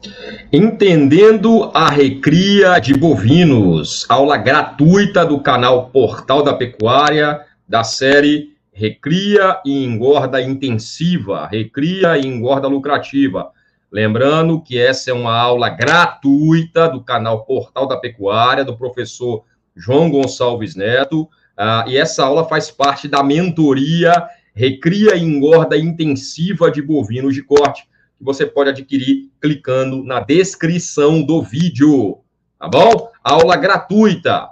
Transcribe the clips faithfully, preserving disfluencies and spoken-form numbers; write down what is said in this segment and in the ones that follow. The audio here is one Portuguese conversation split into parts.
Entendendo a recria de bovinos, aula gratuita do canal Portal da Pecuária, da série Recria e Engorda Intensiva, Recria e Engorda Lucrativa. Lembrando que essa é uma aula gratuita do canal Portal da Pecuária, do professor João Gonçalves Neto, ah, e essa aula faz parte da mentoria Recria e Engorda Intensiva de Bovinos de Corte, que você pode adquirir clicando na descrição do vídeo, tá bom? Aula gratuita,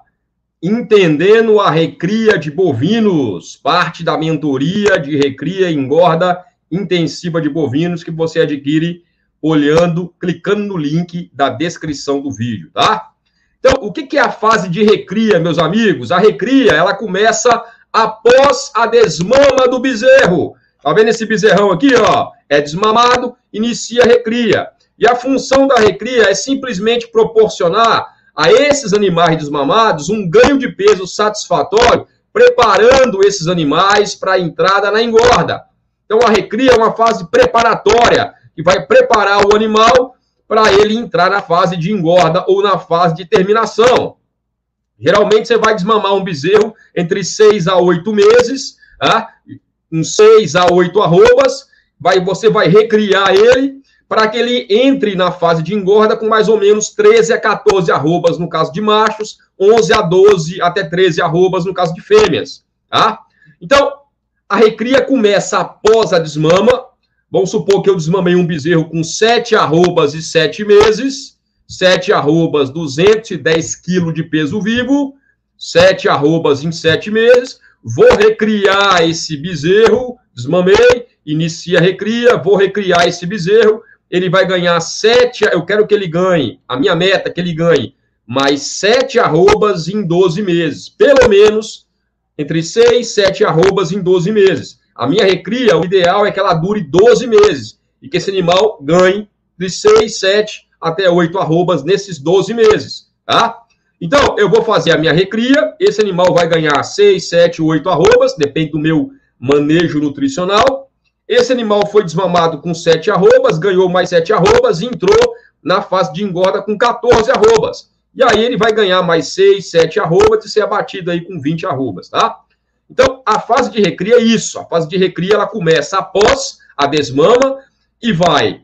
entendendo a recria de bovinos, parte da mentoria de recria e engorda intensiva de bovinos que você adquire olhando, clicando no link da descrição do vídeo, tá? Então, o que é a fase de recria, meus amigos? A recria, ela começa após a desmama do bezerro. Tá vendo esse bezerrão aqui, ó? É desmamado, inicia a recria. E a função da recria é simplesmente proporcionar a esses animais desmamados um ganho de peso satisfatório, preparando esses animais para a entrada na engorda. Então, a recria é uma fase preparatória, que vai preparar o animal para ele entrar na fase de engorda ou na fase de terminação. Geralmente, você vai desmamar um bezerro entre seis a oito meses, tá? Uns seis a oito arrobas, vai, você vai recriar ele para que ele entre na fase de engorda com mais ou menos treze a quatorze arrobas no caso de machos, onze a doze até treze arrobas no caso de fêmeas, tá? Então, a recria começa após a desmama. Vamos supor que eu desmamei um bezerro com sete arrobas e sete meses, sete arrobas, duzentos e dez quilos de peso vivo, sete arrobas em sete meses. Vou recriar esse bezerro, desmamei, inicia a recria, vou recriar esse bezerro, ele vai ganhar sete, eu quero que ele ganhe, a minha meta é que ele ganhe mais sete arrobas em doze meses, pelo menos entre seis e sete arrobas em doze meses. A minha recria, o ideal é que ela dure doze meses e que esse animal ganhe de seis, sete até oito arrobas nesses doze meses, tá? Então, eu vou fazer a minha recria, esse animal vai ganhar seis, sete, oito arrobas, depende do meu manejo nutricional. Esse animal foi desmamado com sete arrobas, ganhou mais sete arrobas e entrou na fase de engorda com quatorze arrobas. E aí ele vai ganhar mais seis, sete arrobas e ser abatido aí com vinte arrobas, tá? Então, a fase de recria é isso. A fase de recria, ela começa após a desmama e vai...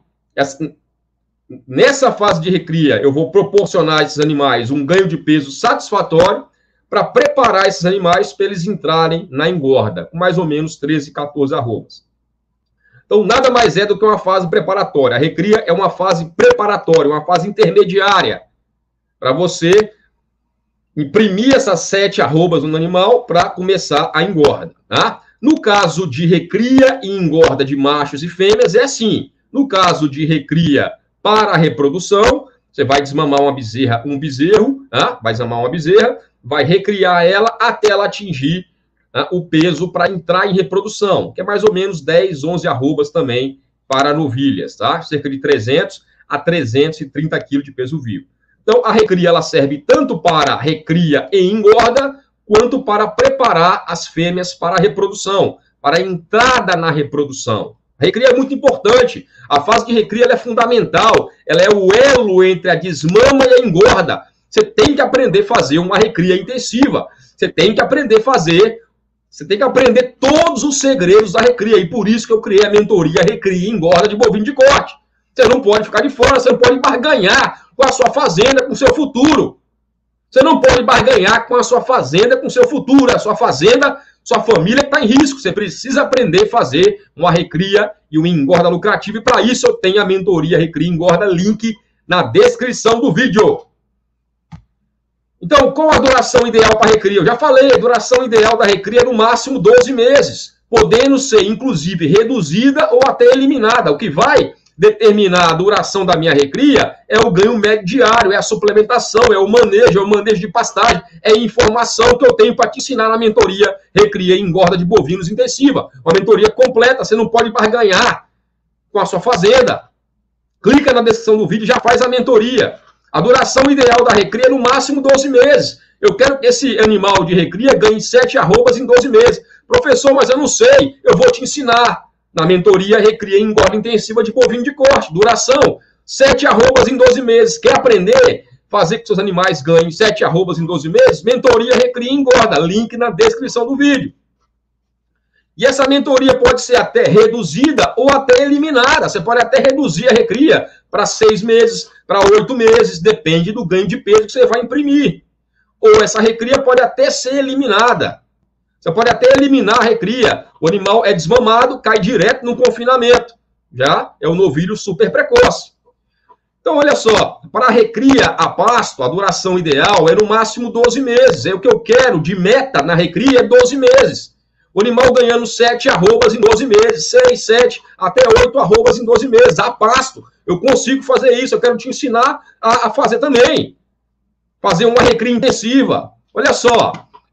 Nessa fase de recria, eu vou proporcionar a esses animais um ganho de peso satisfatório para preparar esses animais para eles entrarem na engorda, com mais ou menos treze, quatorze arrobas. Então, nada mais é do que uma fase preparatória. A recria é uma fase preparatória, uma fase intermediária, para você imprimir essas sete arrobas no animal para começar a engorda, tá? No caso de recria e engorda de machos e fêmeas, é assim. No caso de recria para a reprodução, você vai desmamar uma bezerra, um bezerro, tá? Vai desmamar uma bezerra, vai recriar ela até ela atingir, tá, o peso para entrar em reprodução, que é mais ou menos dez, onze arrobas também para novilhas, tá? Cerca de trezentos a trezentos e trinta quilos de peso vivo. Então, a recria ela serve tanto para recria e engorda, quanto para preparar as fêmeas para a reprodução, para a entrada na reprodução. A recria é muito importante. A fase de recria ela é fundamental. Ela é o elo entre a desmama e a engorda. Você tem que aprender a fazer uma recria intensiva. Você tem que aprender a fazer... Você tem que aprender todos os segredos da recria. E por isso que eu criei a mentoria Recria e Engorda de Bovino de Corte. Você não pode ficar de fora, você não pode barganhar com a sua fazenda, com o seu futuro. Você não pode barganhar com a sua fazenda, com o seu futuro. A sua fazenda, sua família está em risco. Você precisa aprender a fazer uma recria e uma engorda lucrativa. E para isso eu tenho a mentoria Recria e Engorda, link na descrição do vídeo. Então, qual a duração ideal para a recria? Eu já falei, a duração ideal da recria é no máximo doze meses, podendo ser, inclusive, reduzida ou até eliminada. O que vai determinar a duração da minha recria é o ganho médio diário, é a suplementação, é o manejo, é o manejo de pastagem, é a informação que eu tenho para te ensinar na mentoria Recria e Engorda de Bovinos Intensiva. Uma mentoria completa, você não pode barganhar com a sua fazenda. Clica na descrição do vídeo e já faz a mentoria. A duração ideal da recria é no máximo doze meses. Eu quero que esse animal de recria ganhe sete arrobas em doze meses. Professor, mas eu não sei. Eu vou te ensinar. Na mentoria Recria e Engorda Intensiva de Bovino de Corte. Duração Sete arrobas em doze meses. Quer aprender? Fazer com que seus animais ganhem sete arrobas em doze meses? Mentoria Recria e Engorda. Link na descrição do vídeo. E essa mentoria pode ser até reduzida ou até eliminada. Você pode até reduzir a recria para seis meses, para oito meses, depende do ganho de peso que você vai imprimir. Ou essa recria pode até ser eliminada. Você pode até eliminar a recria. O animal é desmamado, cai direto no confinamento. Já é o novilho super precoce. Então, olha só, para a recria a pasto, a duração ideal é no máximo doze meses. É o que eu quero de meta na recria é doze meses. O animal ganhando sete arrobas em doze meses, seis, sete, até oito arrobas em doze meses, a pasto. Eu consigo fazer isso, eu quero te ensinar a, a fazer também. Fazer uma recria intensiva. Olha só,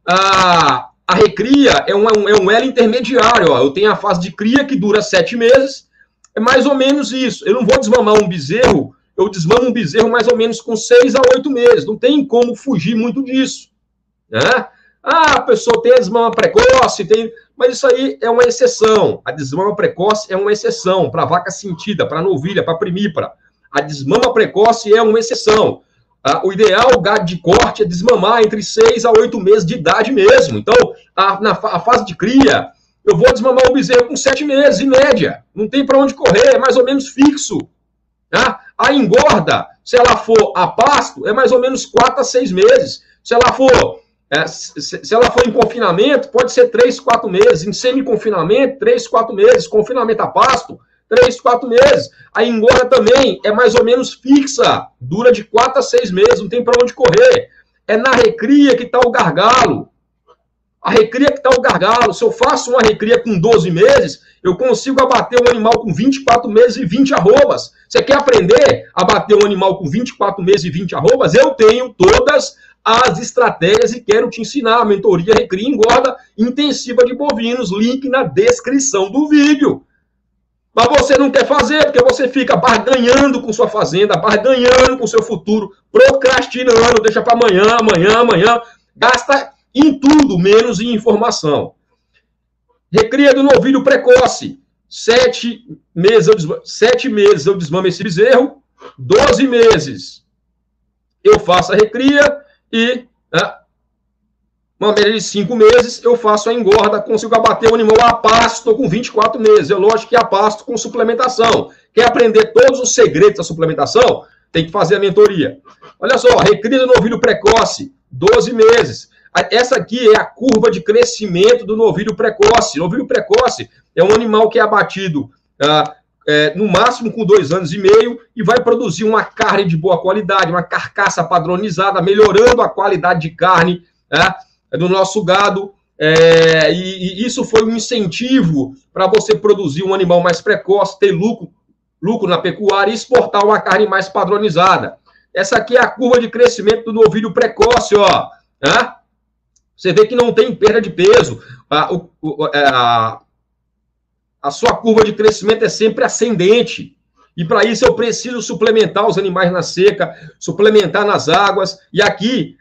a, a recria é, uma, é um elo intermediário. Ó. Eu tenho a fase de cria que dura sete meses, é mais ou menos isso. Eu não vou desmamar um bezerro, eu desmamo um bezerro mais ou menos com seis a oito meses. Não tem como fugir muito disso, né? Ah, a pessoa tem a desmama precoce, tem... mas isso aí é uma exceção. A desmama precoce é uma exceção para vaca sentida, para novilha, para primípara. A desmama precoce é uma exceção. Ah, o ideal, o gado de corte, é desmamar entre seis a oito meses de idade mesmo. Então, a, na a fase de cria, eu vou desmamar o bezerro com sete meses, em média. Não tem para onde correr, é mais ou menos fixo. Tá? A engorda, se ela for a pasto, é mais ou menos quatro a seis meses. Se ela for... É, se, se ela for em confinamento, pode ser três, quatro meses. Em semi-confinamento, três, quatro meses. Confinamento a pasto, três, quatro meses. A engorda também é mais ou menos fixa. Dura de quatro a seis meses, não tem para onde correr. É na recria que está o gargalo. A recria que está o gargalo. Se eu faço uma recria com doze meses, eu consigo abater um animal com vinte e quatro meses e vinte arrobas. Você quer aprender a abater um animal com vinte e quatro meses e vinte arrobas? Eu tenho todas as estratégias e quero te ensinar a mentoria Recria e Engorda intensiva de bovinos, link na descrição do vídeo. Mas você não quer fazer, porque você fica barganhando com sua fazenda, barganhando com seu futuro, procrastinando, deixa para amanhã, amanhã, amanhã, gasta em tudo, menos em informação. Recria do novilho precoce, sete meses eu desmamo, sete meses eu desmamo esse bezerro, doze meses eu faço a recria, e, né, uma média de cinco meses, eu faço a engorda, consigo abater o animal a pasto com vinte e quatro meses. É lógico que a pasto com suplementação. Quer aprender todos os segredos da suplementação? Tem que fazer a mentoria. Olha só, recria do novilho precoce, doze meses. Essa aqui é a curva de crescimento do novilho precoce. Novilho precoce é um animal que é abatido... Ah, É, no máximo com dois anos e meio, e vai produzir uma carne de boa qualidade, uma carcaça padronizada, melhorando a qualidade de carne, né, do nosso gado. É, e, e isso foi um incentivo para você produzir um animal mais precoce, ter lucro, lucro na pecuária e exportar uma carne mais padronizada. Essa aqui é a curva de crescimento do novilho precoce, ó. Né? Você vê que não tem perda de peso. A, o, a, a sua curva de crescimento é sempre ascendente. E para isso eu preciso suplementar os animais na seca, suplementar nas águas. E aqui,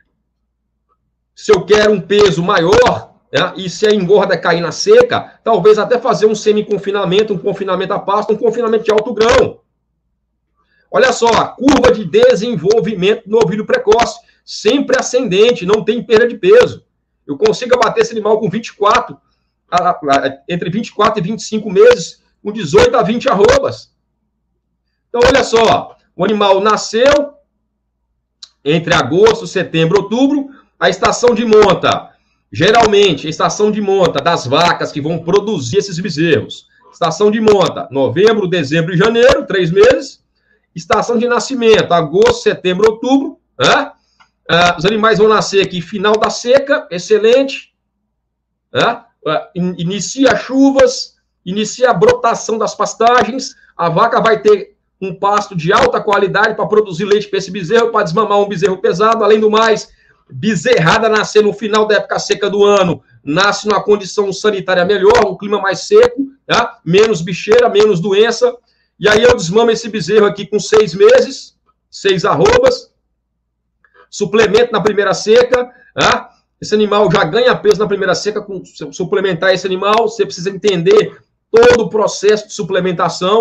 se eu quero um peso maior, né, e se a engorda cair na seca, talvez até fazer um semi-confinamento, um confinamento a pasto, um confinamento de alto grão. Olha só, a curva de desenvolvimento do novilho precoce, sempre ascendente, não tem perda de peso. Eu consigo abater esse animal com vinte e quatro, entre vinte e quatro e vinte e cinco meses, com dezoito a vinte arrobas. Então, olha só, o animal nasceu entre agosto, setembro, outubro, a estação de monta, geralmente, a estação de monta das vacas que vão produzir esses bezerros. Estação de monta, novembro, dezembro e janeiro, três meses. Estação de nascimento, agosto, setembro, outubro. Né? Ah, os animais vão nascer aqui, final da seca, excelente. Né? Ah, in, inicia chuvas, inicia a brotação das pastagens, a vaca vai ter um pasto de alta qualidade para produzir leite para esse bezerro, para desmamar um bezerro pesado. Além do mais, bezerrada nascer no final da época seca do ano, nasce numa condição sanitária melhor, um clima mais seco, tá? Menos bicheira, menos doença. E aí eu desmamo esse bezerro aqui com seis meses, seis arrobas, suplemento na primeira seca, tá? Esse animal já ganha peso na primeira seca, com suplementar esse animal, você precisa entender todo o processo de suplementação.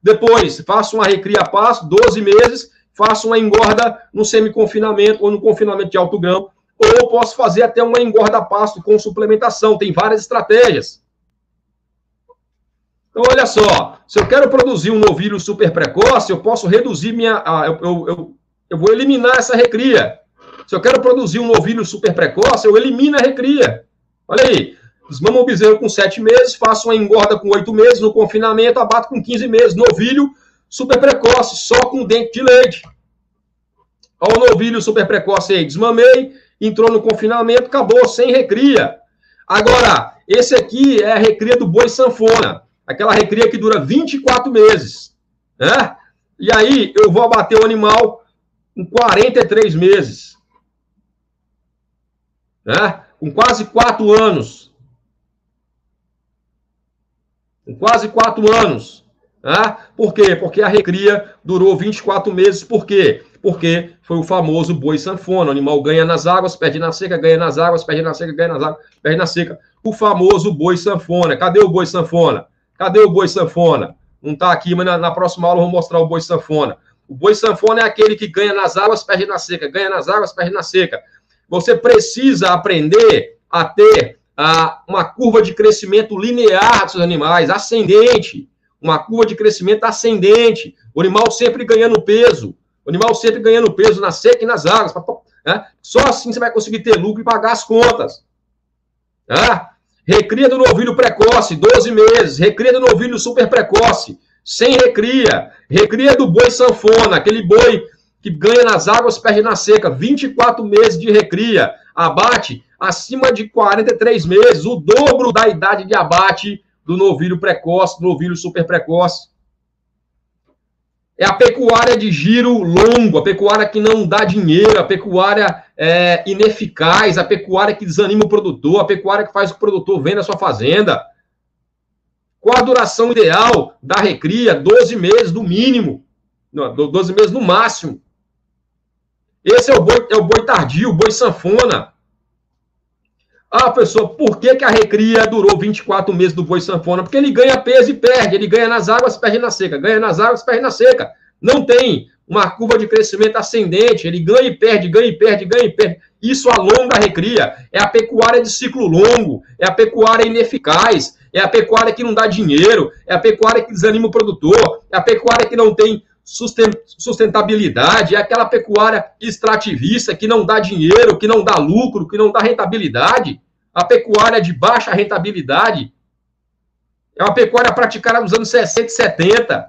Depois, faço uma recria a pasto, doze meses, faço uma engorda no semi-confinamento ou no confinamento de alto grão, ou posso fazer até uma engorda a pasto com suplementação. Tem várias estratégias. Então, olha só, se eu quero produzir um novilho super precoce, eu posso reduzir minha... Ah, eu, eu, eu, eu vou eliminar essa recria. Se eu quero produzir um novilho super precoce, eu elimino a recria. Olha aí, desmamo o bezerro com sete meses, faço uma engorda com oito meses, no confinamento abato com quinze meses. Novilho super precoce, só com dente de leite. Olha o novilho super precoce aí, desmamei, entrou no confinamento, acabou, sem recria. Agora, esse aqui é a recria do boi sanfona. Aquela recria que dura vinte e quatro meses, né? E aí eu vou abater o animal com quarenta e três meses, né? Com quase quatro anos. Com quase quatro anos. Né? Por quê? Porque a recria durou vinte e quatro meses. Por quê? Porque foi o famoso boi sanfona. O animal ganha nas águas, perde na seca, ganha nas águas, perde na seca, ganha nas águas, perde na seca. O famoso boi sanfona. Cadê o boi sanfona? Cadê o boi sanfona? Não está aqui, mas na, na próxima aula eu vou mostrar o boi sanfona. O boi sanfona é aquele que ganha nas águas, perde na seca. Ganha nas águas, perde na seca. Você precisa aprender a ter a, uma curva de crescimento linear dos seus animais, ascendente. Uma curva de crescimento ascendente. O animal sempre ganhando peso. O animal sempre ganhando peso na seca e nas águas. Né? Só assim você vai conseguir ter lucro e pagar as contas. Né? Recria do novilho precoce, doze meses. Recria do novilho super precoce, sem recria. Recria do boi sanfona, aquele boi que ganha nas águas, perde na seca. vinte e quatro meses de recria. Abate acima de quarenta e três meses, o dobro da idade de abate do novilho precoce, do novilho super precoce. É a pecuária de giro longo, a pecuária que não dá dinheiro, a pecuária é, ineficaz, a pecuária que desanima o produtor, a pecuária que faz o produtor vender a sua fazenda. Qual a duração ideal da recria? doze meses no mínimo, não, doze meses no máximo. Esse é o boi, é o boi tardio, o boi sanfona. Ah, professor, por que, que a recria durou vinte e quatro meses do boi sanfona? Porque ele ganha peso e perde. Ele ganha nas águas, perde na seca. Ganha nas águas, perde na seca. Não tem uma curva de crescimento ascendente. Ele ganha e perde, ganha e perde, ganha e perde. Isso alonga a recria. É a pecuária de ciclo longo. É a pecuária ineficaz. É a pecuária que não dá dinheiro. É a pecuária que desanima o produtor. É a pecuária que não tem sustentabilidade. É aquela pecuária extrativista que não dá dinheiro, que não dá lucro, que não dá rentabilidade. A pecuária de baixa rentabilidade é uma pecuária praticada nos anos sessenta e setenta.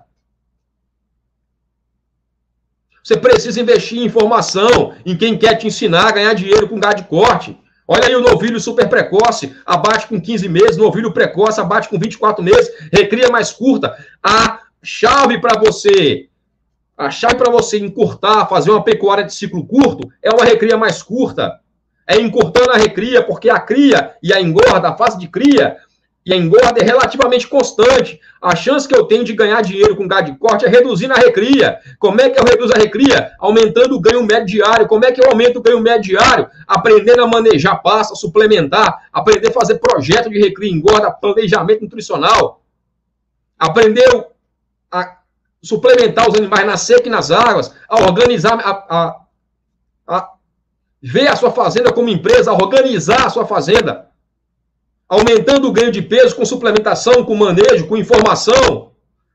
Você precisa investir em informação, em quem quer te ensinar a ganhar dinheiro com gado de corte. Olha aí o novilho super precoce, abate com quinze meses, novilho precoce, abate com vinte e quatro meses, recria mais curta. A chave para você, a chave para você encurtar, fazer uma pecuária de ciclo curto, é uma recria mais curta. É encurtando a recria, porque a cria e a engorda, a fase de cria e a engorda é relativamente constante. A chance que eu tenho de ganhar dinheiro com gado de corte é reduzindo a recria. Como é que eu reduzo a recria? Aumentando o ganho médio diário. Como é que eu aumento o ganho médio diário? Aprendendo a manejar pasta, suplementar, aprender a fazer projeto de recria e engorda, planejamento nutricional. Aprender a suplementar os animais na seca e nas águas, a organizar, a, a, a ver a sua fazenda como empresa, a organizar a sua fazenda, aumentando o ganho de peso com suplementação, com manejo, com informação.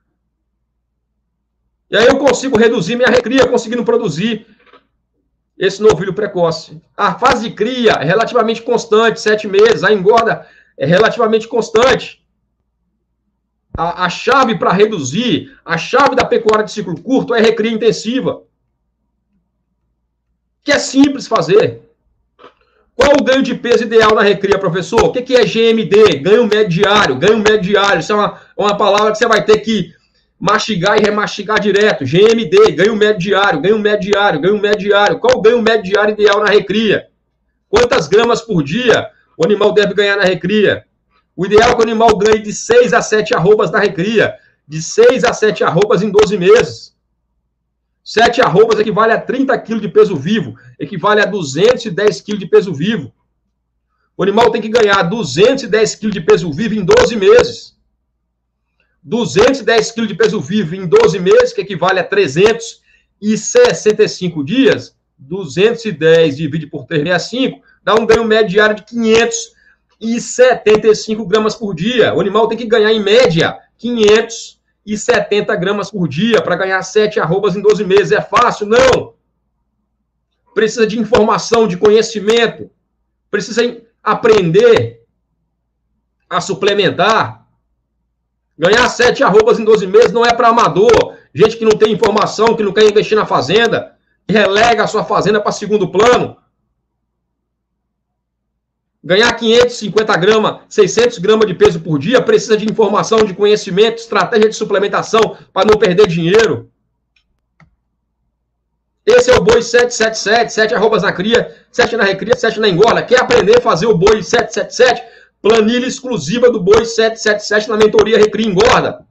E aí eu consigo reduzir minha recria, conseguindo produzir esse novilho precoce. A fase de cria é relativamente constante, sete meses, a engorda é relativamente constante. A, a chave para reduzir, a chave da pecuária de ciclo curto é recria intensiva. Que é simples fazer. Qual o ganho de peso ideal na recria, professor? O que é G M D? Ganho médio diário. Ganho médio diário. Isso é uma, uma palavra que você vai ter que mastigar e remastigar direto. G M D, ganho médio diário, ganho médio diário, ganho médio diário. Qual o ganho médio diário ideal na recria? Quantas gramas por dia o animal deve ganhar na recria? O ideal é que o animal ganhe de seis a sete arrobas na recria. De seis a sete arrobas em doze meses. sete arrobas equivale a trinta quilos de peso vivo, equivale a duzentos e dez quilos de peso vivo. O animal tem que ganhar duzentos e dez quilos de peso vivo em doze meses. duzentos e dez quilos de peso vivo em doze meses, que equivale a trezentos e sessenta e cinco dias, duzentos e dez dividido por trezentos e sessenta e cinco, dá um ganho médio diário de quinhentos e setenta e cinco gramas por dia. O animal tem que ganhar, em média, quinhentos e setenta gramas por dia para ganhar sete arrobas em doze meses. É fácil? Não. Precisa de informação, de conhecimento. Precisa aprender a suplementar. Ganhar sete arrobas em doze meses não é para amador. Gente que não tem informação, que não quer investir na fazenda, que relega a sua fazenda para segundo plano. Ganhar quinhentos e cinquenta gramas, seiscentos gramas de peso por dia, precisa de informação, de conhecimento, estratégia de suplementação para não perder dinheiro. Esse é o boi sete sete sete, sete arrobas na cria, sete na recria, sete na engorda. Quer aprender a fazer o boi sete sete sete? Planilha exclusiva do boi sete sete sete na mentoria Recria e Engorda.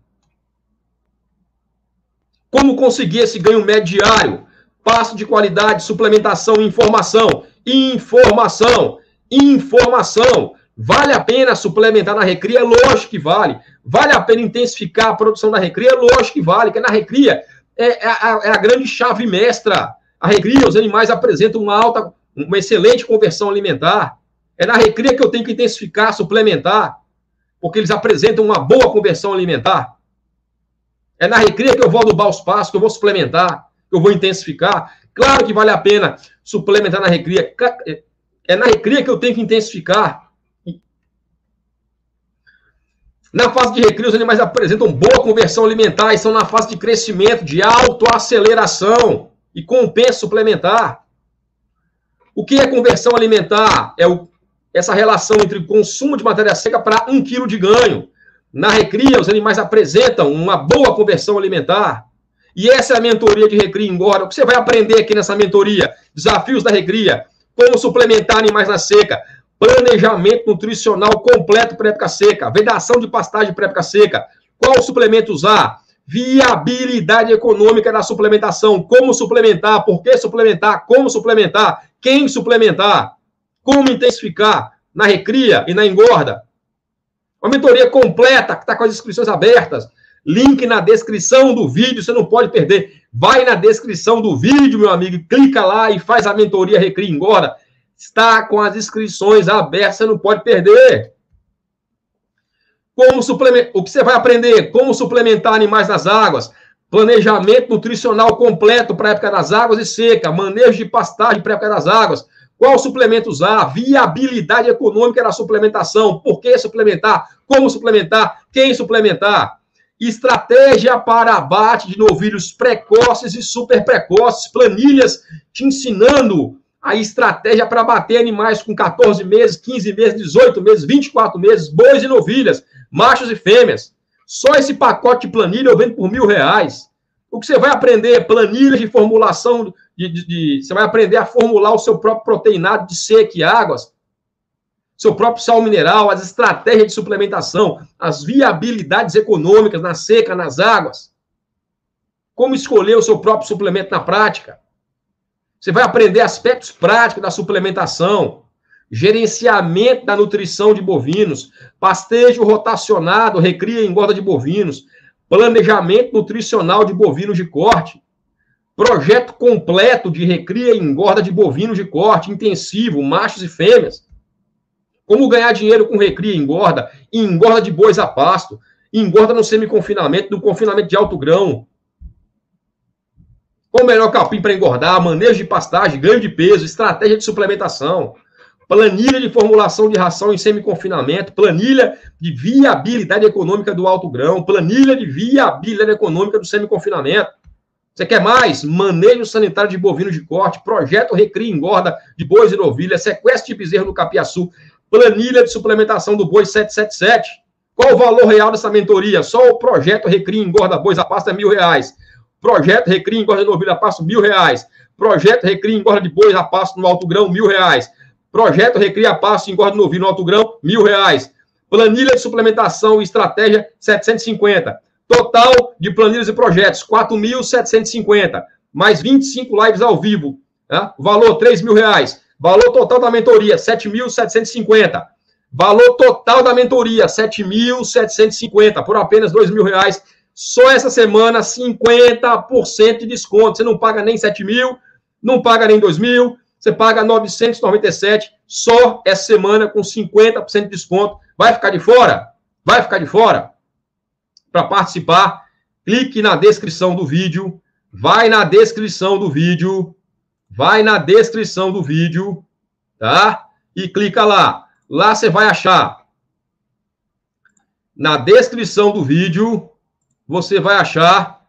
Como conseguir esse ganho médio diário? Passo de qualidade, suplementação e informação. Informação. Informação. Vale a pena suplementar na recria? Lógico que vale. Vale a pena intensificar a produção da recria? Lógico que vale, porque na recria é a, é a grande chave mestra. A recria, os animais apresentam uma alta, uma excelente conversão alimentar. É na recria que eu tenho que intensificar, suplementar, porque eles apresentam uma boa conversão alimentar. É na recria que eu vou adubar os pastos, que eu vou suplementar, que eu vou intensificar. Claro que vale a pena suplementar na recria. É na recria que eu tenho que intensificar. Na fase de recria, os animais apresentam boa conversão alimentar e são na fase de crescimento, de autoaceleração e compensa suplementar. O que é conversão alimentar? É o, essa relação entre o consumo de matéria seca para um quilo de ganho. Na recria, os animais apresentam uma boa conversão alimentar. E essa é a mentoria de Recria e Engorda. O que você vai aprender aqui nessa mentoria? Desafios da recria. Como suplementar animais na seca. Planejamento nutricional completo para época seca. Vedação de pastagem para época seca. Qual suplemento usar? Viabilidade econômica da suplementação. Como suplementar? Por que suplementar? Como suplementar? Quem suplementar? Como intensificar? Na recria e na engorda. Uma mentoria completa, que está com as inscrições abertas. Link na descrição do vídeo, você não pode perder. Vai na descrição do vídeo, meu amigo, clica lá e faz a mentoria Recria e Engorda. Está com as inscrições abertas, você não pode perder. Como suplementar, o que você vai aprender? Como suplementar animais nas águas. Planejamento nutricional completo para a época das águas e seca. Manejo de pastagem para a época das águas. Qual suplemento usar? Viabilidade econômica da suplementação. Por que suplementar? Como suplementar? Quem suplementar? Estratégia para abate de novilhos precoces e super precoces. Planilhas te ensinando a estratégia para abater animais com quatorze meses, quinze meses, dezoito meses, vinte e quatro meses, bois e novilhas, machos e fêmeas. Só esse pacote de planilha eu vendo por mil reais. O que você vai aprender? Planilhas de formulação, de, de, de, você vai aprender a formular o seu próprio proteinado de seca e águas, seu próprio sal mineral, as estratégias de suplementação, as viabilidades econômicas na seca, nas águas. Como escolher o seu próprio suplemento na prática. Você vai aprender aspectos práticos da suplementação, gerenciamento da nutrição de bovinos, pastejo rotacionado, recria e engorda de bovinos, planejamento nutricional de bovinos de corte, projeto completo de recria e engorda de bovinos de corte, intensivo, machos e fêmeas. Como ganhar dinheiro com recria e engorda, e engorda de bois a pasto, engorda no semi-confinamento, no confinamento de alto grão. Qual o melhor capim para engordar, manejo de pastagem, ganho de peso, estratégia de suplementação, planilha de formulação de ração em semi-confinamento, planilha de viabilidade econômica do alto grão, planilha de viabilidade econômica do semi-confinamento. Você quer mais? Manejo sanitário de bovinos de corte, projeto recria e engorda de bois e novilhas, sequestro de bezerro no Capiaçu, planilha de suplementação do boi sete sete sete. Qual o valor real dessa mentoria? Só o projeto recria e engorda bois a pasto é mil reais. Projeto recria e engorda de novilha a pasto, mil reais. Projeto recria e engorda de bois a pasto no alto grão, mil reais. Projeto recria a pasto e engorda de novilho no alto grão, mil reais. Planilha de suplementação e estratégia, setecentos e cinquenta. Total de planilhas e projetos, quatro mil setecentos e cinquenta. Mais vinte e cinco lives ao vivo. Tá? Valor, três mil reais. Valor total da mentoria, sete mil setecentos e cinquenta. Valor total da mentoria, sete mil setecentos e cinquenta, por apenas dois mil reais. Só essa semana, cinquenta por cento de desconto. Você não paga nem sete mil, não paga nem dois mil, você paga novecentos e noventa e sete só essa semana com cinquenta por cento de desconto. Vai ficar de fora? Vai ficar de fora? Para participar, clique na descrição do vídeo, vai na descrição do vídeo, vai na descrição do vídeo, tá? E clica lá. Lá você vai achar, na descrição do vídeo, você vai achar,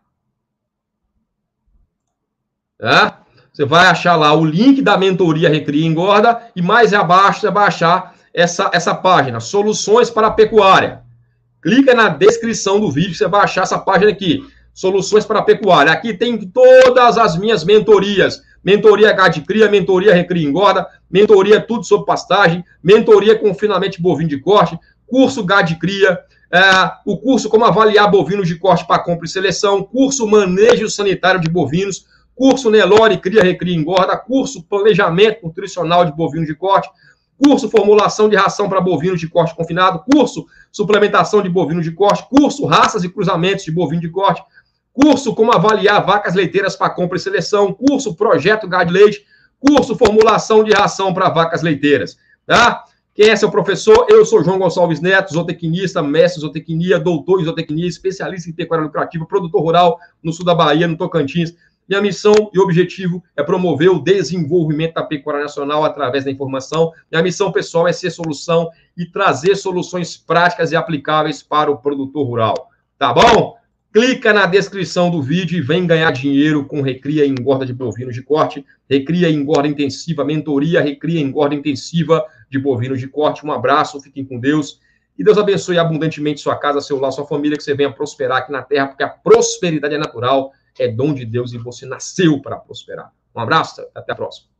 tá? Você vai achar lá o link da mentoria Recria e Engorda e mais abaixo você vai achar essa, essa página, Soluções para a Pecuária. Clica na descrição do vídeo, você vai achar essa página aqui, Soluções para a Pecuária. Aqui tem todas as minhas mentorias. Mentoria Gado Cria, mentoria Recria e Engorda, mentoria tudo sobre pastagem, mentoria confinamento bovino de corte, curso Gado Cria, é, o curso como avaliar bovinos de corte para compra e seleção, curso manejo sanitário de bovinos, curso Nelore Cria, Recria e Engorda, curso planejamento nutricional de bovinos de corte, curso formulação de ração para bovinos de corte confinado, curso suplementação de bovinos de corte, curso raças e cruzamentos de bovino de corte, curso como avaliar vacas leiteiras para compra e seleção, curso projeto Gado Leite, curso formulação de ração para vacas leiteiras, tá? Quem é seu professor? Eu sou João Gonçalves Neto, zootecnista, mestre em zootecnia, doutor em zootecnia, especialista em pecuária lucrativa, produtor rural no sul da Bahia, no Tocantins. Minha missão e objetivo é promover o desenvolvimento da pecuária nacional através da informação. Minha missão pessoal é ser solução e trazer soluções práticas e aplicáveis para o produtor rural, tá bom? Clica na descrição do vídeo e vem ganhar dinheiro com Recria e Engorda de bovinos de corte, Recria e Engorda intensiva, mentoria Recria e Engorda intensiva de bovinos de corte. Um abraço, fiquem com Deus. E Deus abençoe abundantemente sua casa, seu lar, sua família, que você venha prosperar aqui na terra, porque a prosperidade é natural, é dom de Deus e você nasceu para prosperar. Um abraço, até a próxima.